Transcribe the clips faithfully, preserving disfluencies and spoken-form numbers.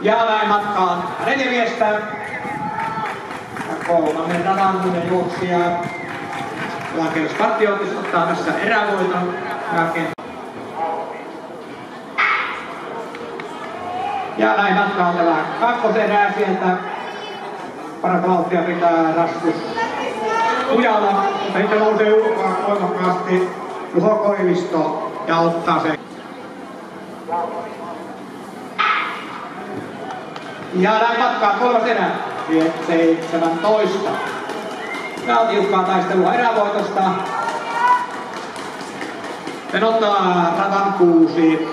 Ja näin matkaan neljä miestä. Ja kolmannen radan juoksija. Lakeus Partiotus ottaa tässä erävoiton. Ja näin matkaan tämä kakkoserää sieltä. Parasta vauhtia pitää Raskus Kujala. Sitten nousee ulkoa voimakkaasti Juho Koivisto ja ottaa sen. Ja näin matkaa kolmas erä. seitsemäntoista. Ja on tiukkaa taistelua erävoitosta. Sen ottaa radan kuusi.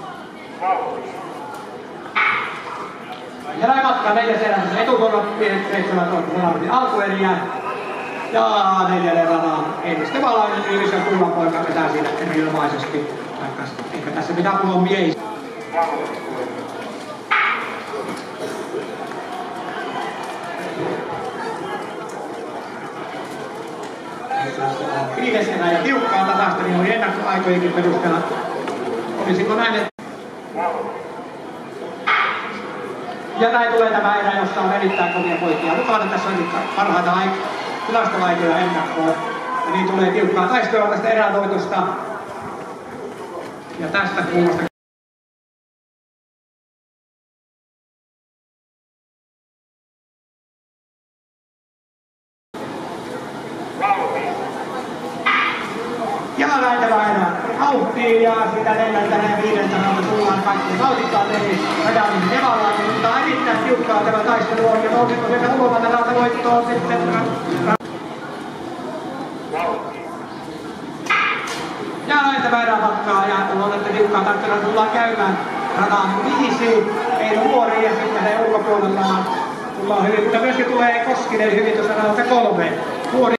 Ja näin matkaa neljäs erässä etukorvat seitsemäntoista sellainen alkueriä. Ja neljännen radan Eiliste Valainen Ilves ja Kullanpoika vetää siinä erinomaisesti. Ehkä tässä pitää puhua mies. Viides erä ja tiukkaa tasasta, niin oli ennakkoaikojenkin perusteella. Olisiko näin, että... Ja näin tulee tämä erä, jossa on erittäin kovia poikia mukana. Tässä on parhaita tilastolaikoja ennakkoon. Ja niin tulee tiukkaa taistelua tästä erävoitosta. Ja tästä kulmasta. Ja näin tämä erä vauhtiin ja sitä neljältä ja viideltä rauta tullaan kaikki vauhtikkaan eli Rajanin Nevalainen, mutta erittäin tiukkaa tämä taistelu on ja nousiko sieltä ulkomalta rauta voittoon sitten. Ja näin tämä erä matkaa ja on, että tiukkaa taistelua tullaan käymään radan viisi, ei nuori ja sitten he ulkopuolellaan tullaan hyvin, mutta myöskin tulee Koskinen hyvin tuossa rauta kolme. Nuori